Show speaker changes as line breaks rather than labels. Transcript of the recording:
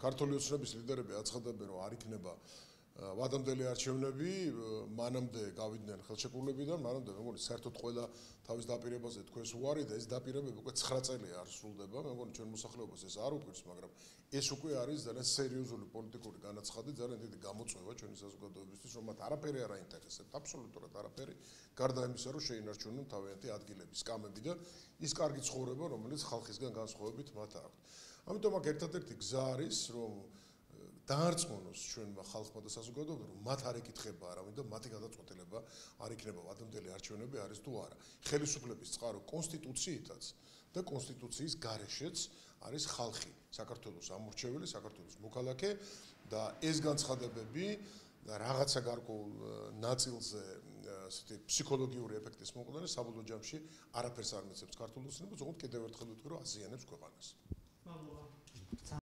ქართული ოცნების ლიდერები აცხადებენ, რომ არ იქნება ვადამდელი არჩევნები, მანამდე გავიდნენ ხელშეკრულებიდან, მანამდე მე მგონი საერთოდ ყველა თავის დაპირებაზე თქვენს უარი და ეს დაპირებები უკვე 9 წელია არ სრულდება. მე მგონი ჩვენ მოსახლეობას ეს არ უყვირს, მაგრამ ეს უკვე არის ძალიან სერიოზული პოლიტიკური განაცხადი, ძალიან დიდი გამოწვევა ჩვენი საზოგადოებისთვის, რომ მათ არაფერი არ აინტერესებთ, აბსოლუტურად არაფერი, გარდა იმისა, რომ შეინარჩუნონ თავიანთი ადგილები, სკამები და ის კარგი ცხოვრება, რომელიც ხალხისგან განსხვავებით მათ აქვთ. ამიტომ აქ ერთადერთი გზა არის, რომ დაარწმუნოს ჩვენმა ხალხმა და საზოგადოებამ, რომ მათ არ ეკითხება არავინ და მათი გადაწყვეტილება არ იქნება ვადამდელი არჩევნები არის თუ არა. ხელისუფლების წყარო კონსტიტუციითაც და კონსტიტუციის გარეშეც არის ხალხი, საქართველოს ამორჩეველი, საქართველოს მოქალაქე და ეს განცხადებები რაღაცა გარკვეულ ნაწილზე ასეთი ფსიქოლოგიური ეფექტის მოყოლანე საბოლოო ჯამში არაფერს არ მეცემს ქართულ ოცნებას, ოღონდ კიდევ ერთხელ ვიტყვი, რომ აზიანებს ქვეყანას.